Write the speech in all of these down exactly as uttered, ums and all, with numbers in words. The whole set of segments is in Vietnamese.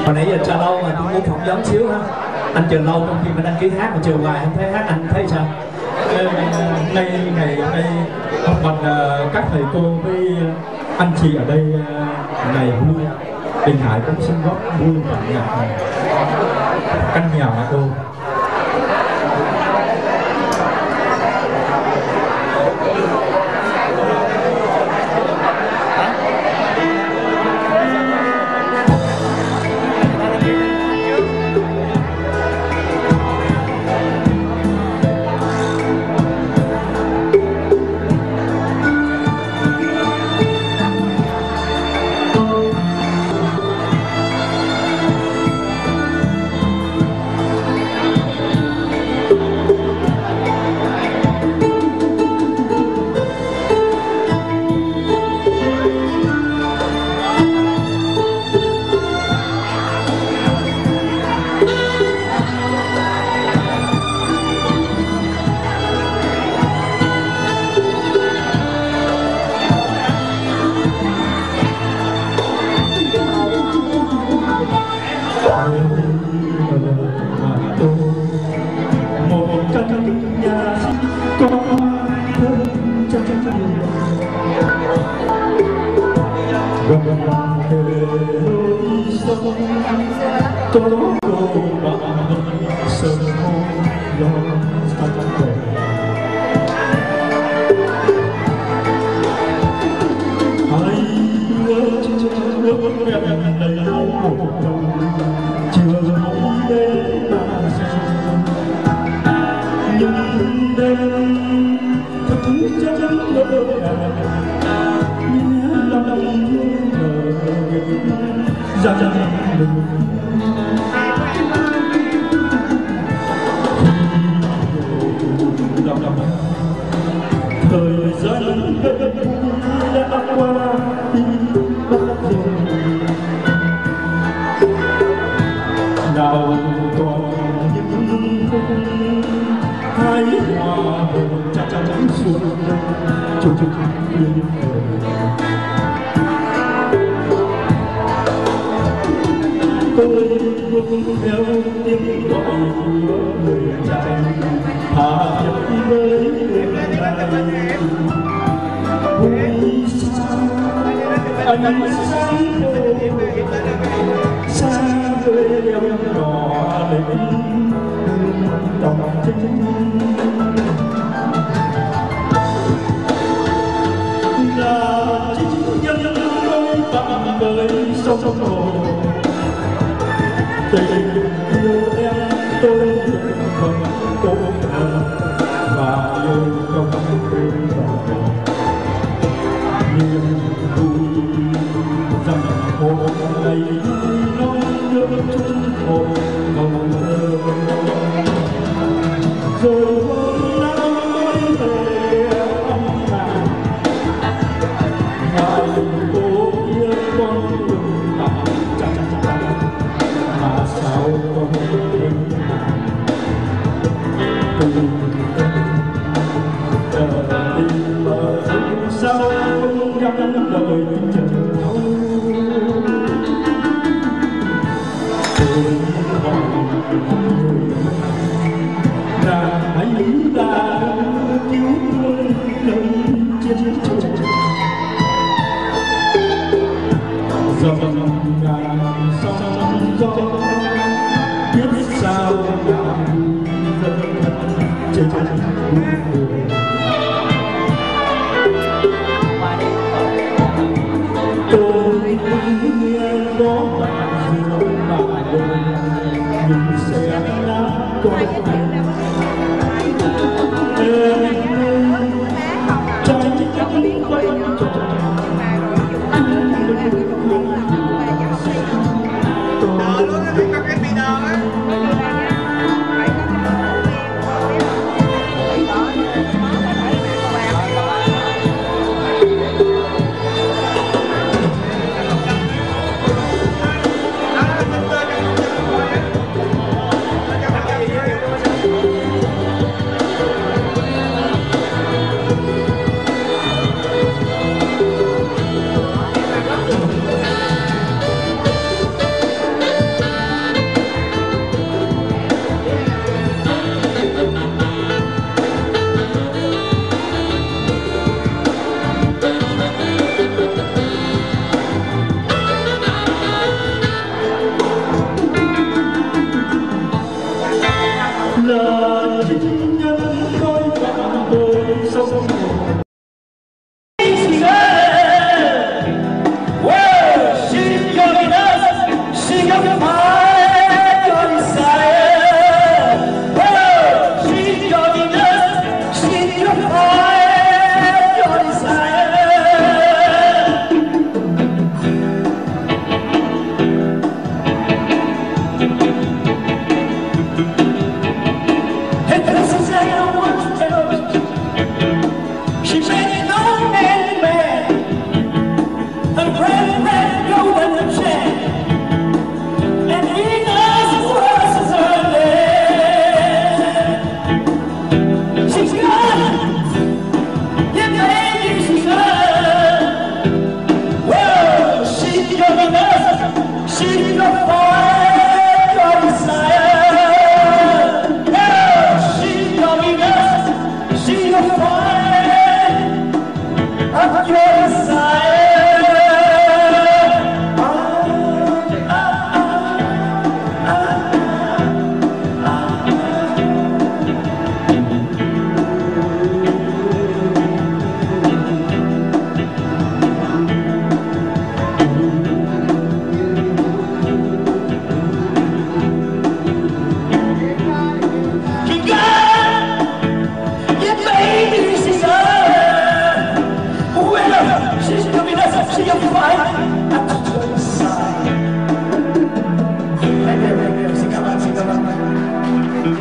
Hồi nãy giờ chờ lâu mà tôi muốn phỏng vấn xíu ha. Anh chờ lâu trong khi mà đăng ký hát mà chờ hoài không thấy hát, anh thấy sao? Nay ngày đây học mặt các thầy cô với anh chị ở đây ngày vui, Đình Hải cũng xin góp vui bản nhạc căn nhà mà cô.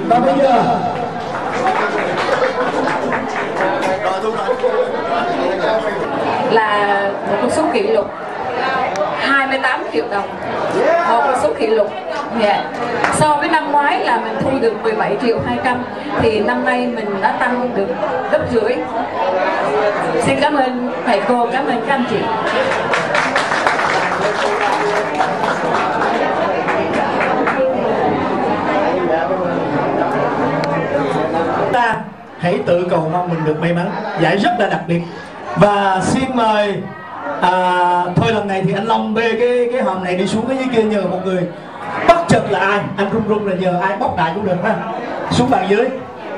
Và bây giờ là một con số kỷ lục hai mươi tám triệu đồng, một con số kỷ lục. Yeah. So với năm ngoái là mình thu được mười bảy triệu hai trăm thì năm nay mình đã tăng được gấp rưỡi. Xin cảm ơn thầy cô, cảm ơn các anh chị. Ta hãy tự cầu mong mình được may mắn. Giải rất là đặc biệt. Và xin mời à, thôi lần này thì anh Long bê cái cái hòm này đi xuống cái dưới kia nhờ một người. Bất chợt là ai? Anh run run là nhờ ai bóc đại cũng được ha. Xuống bàn dưới.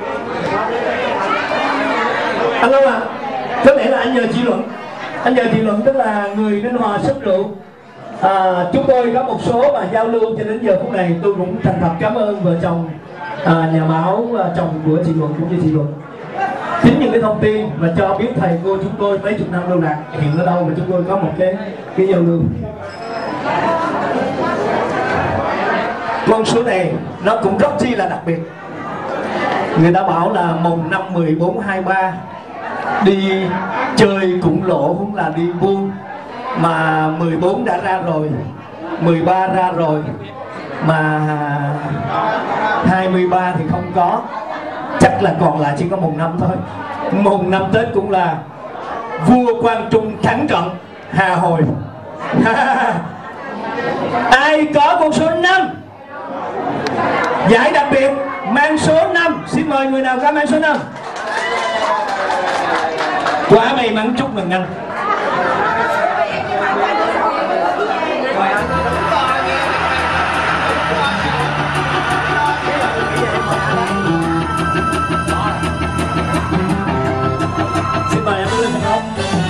Anh Long à, có lẽ là anh nhờ chị Luận. Anh nhờ chị Luận tức là người Ninh Hòa sớm rượu. À, chúng tôi có một số mà giao lưu cho đến giờ phút này. Tôi cũng thành thật cảm ơn vợ chồng à, nhà báo à, chồng của chị Luận cũng như chị Luận. Chính những cái thông tin và cho biết thầy cô chúng tôi mấy chục năm lưu lạc hiện ở đâu mà chúng tôi có một cái cái giao lưu. Con số này nó cũng rất chi là đặc biệt. Người ta bảo là mùng năm mười bốn hai ba đi chơi cũng lỗ cũng là đi buông, mà mười bốn đã ra rồi, mười ba ra rồi, mà hai mươi ba thì không có, chắc là còn lại chỉ có mùng năm thôi. Mùng năm Tết cũng là vua Quang Trung thắng trận Hà Hồi. Ai có con số năm giải đặc biệt mang số năm, xin mời người nào có mang số năm. Quá may mắn, chúc mừng anh. Xin mời em lên thành công.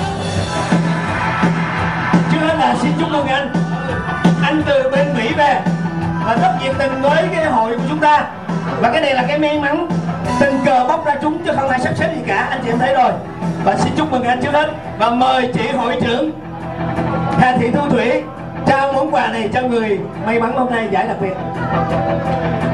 Trước hết là xin chúc mừng anh. Anh từ bên Mỹ về và rất nhiệt tình với cái hội của chúng ta. Và cái này là cái may mắn tình cờ bóc ra chúng chứ không ai sắp xếp gì cả, anh chị em thấy rồi. Và xin chúc mừng anh trước hết. Và mời chị hội trưởng Hà Thị Thu Thủy trao món quà này cho người may mắn hôm nay giải đặc biệt.